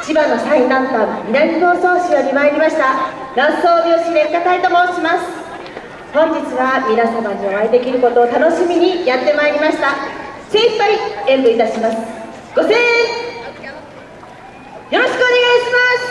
千葉の最南端、南房総市より参りました南総拍子烈火隊と申します。本日は皆様にお会いできることを楽しみにやってまいりました。精一杯演舞いたします。ご声援よろしくお願いします。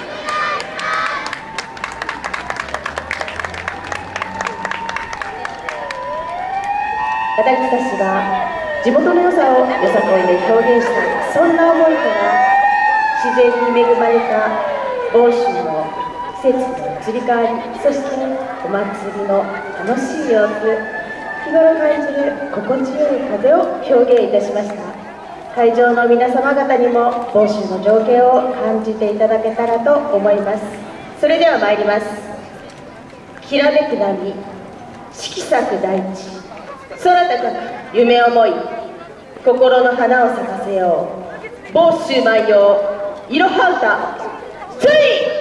私たちは地元の良さをよさこいで表現した、そんな思いから自然に恵まれた房州の季節の移り変わり、そしてお祭りの楽しい様子、日頃感じる心地よい風を表現いたしました。会場の皆様方にも房州の情景を感じていただけたらと思います。それでは参ります。きらめく波、色咲く大地、空高く夢思い、心の花を咲かせよう。房州万葉いろは歌、つい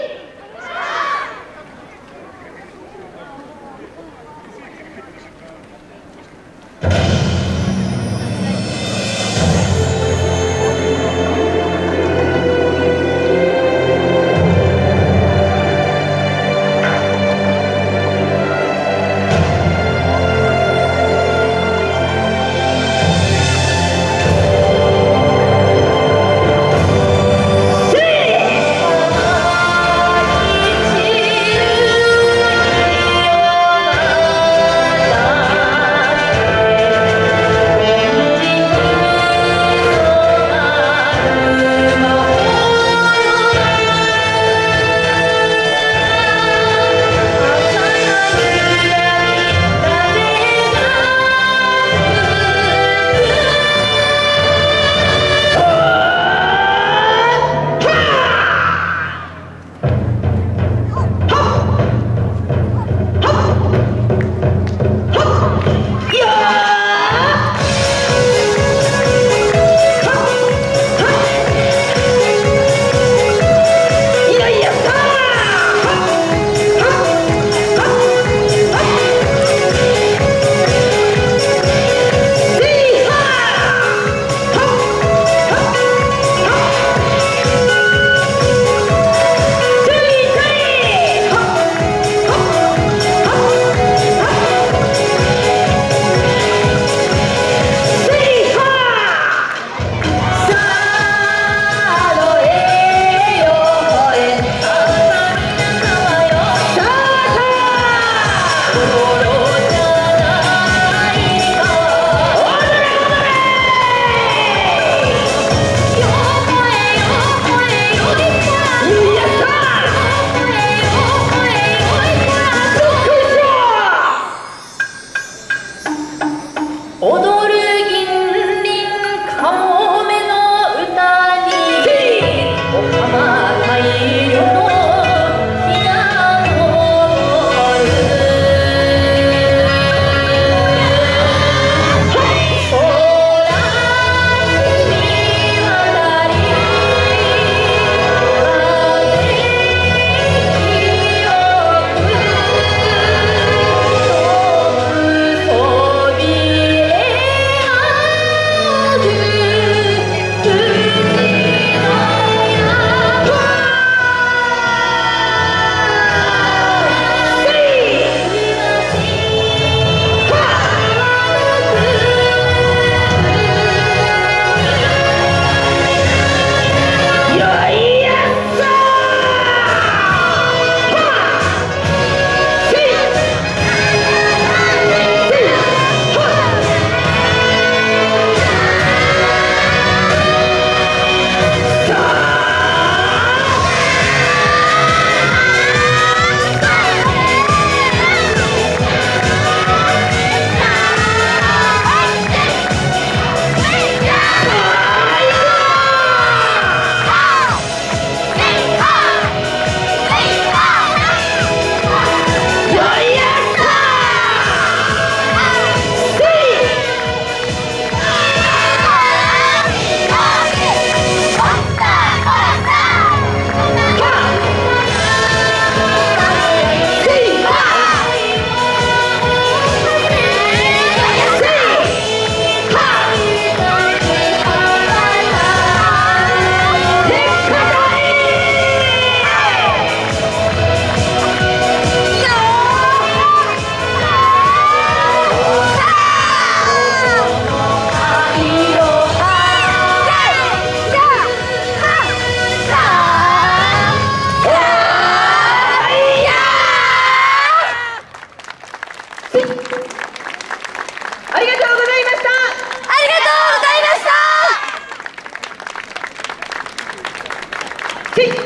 チュイ。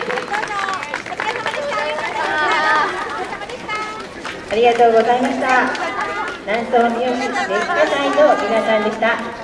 ありがとうございました。南総三好歴史会の皆さんでした。